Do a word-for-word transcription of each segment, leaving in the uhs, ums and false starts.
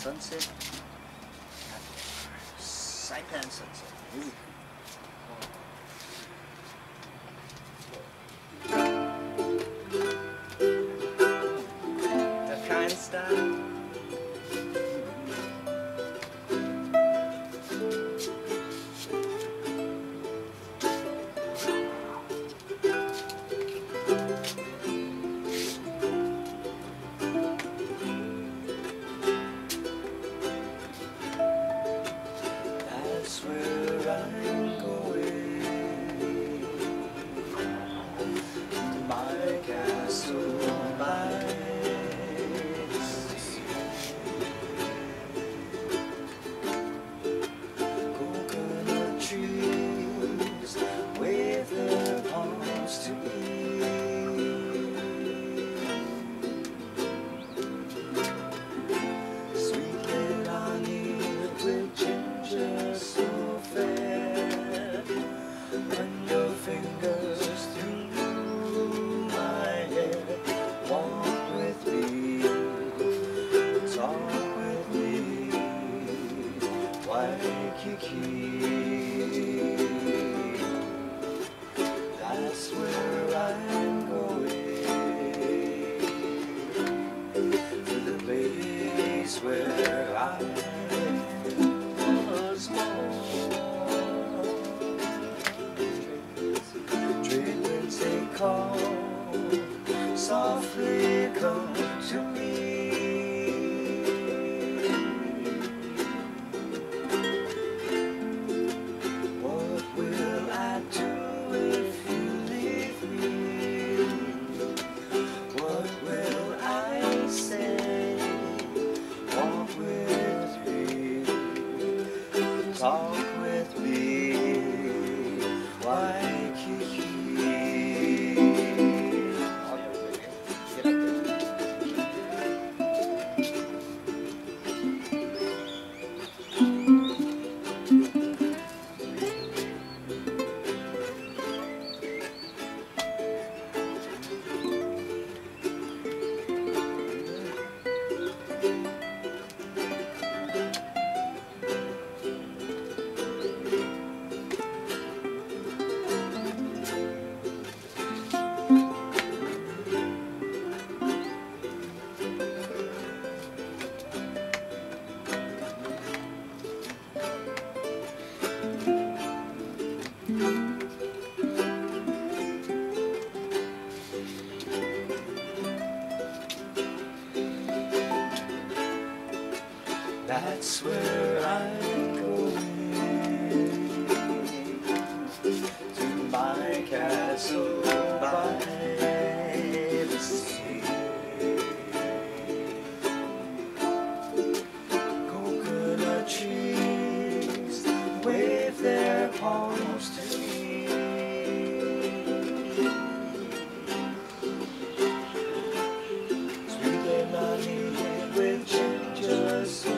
sunset. Saipan sunset. Here we go. That kind of style. That's where I'm going, to my castle by the sea. Coconut trees wave their palms to me. Sweet Leilani with ginger so fair, run your fingers through my hair. Walk with me, talk with me, Waikiki. That's where I'm going, to the place where I was born. Trade winds they call, softly come to me. What will I do if you leave me? What will I say? Walk with me, talk with me, Waikiki. That's where I'm going, to my castle by the sea. Coconut trees wave their palms to me. Sweet Leilani with ginger so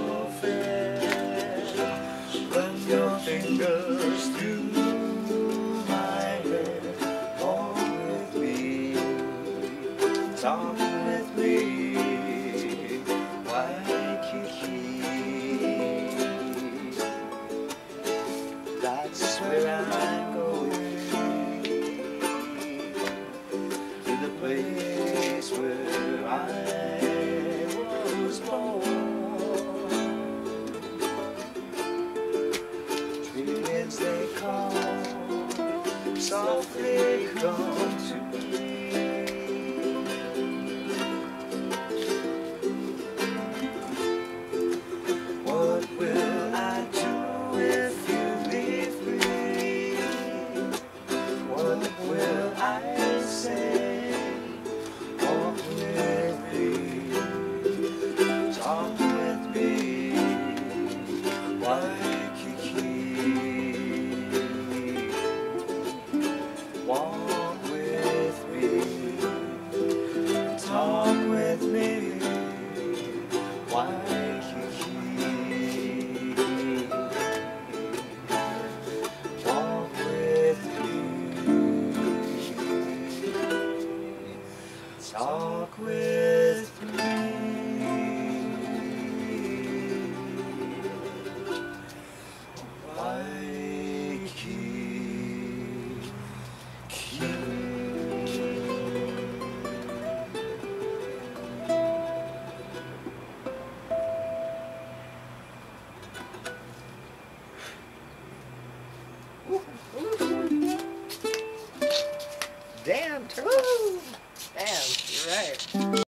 run your fingers through my hair. Walk with me, talk with me, Waikiki. That's where I'm going, to the place where I was born. Winds they call, softly come to me. What will I do if you leave me? What will I say? Walk with me,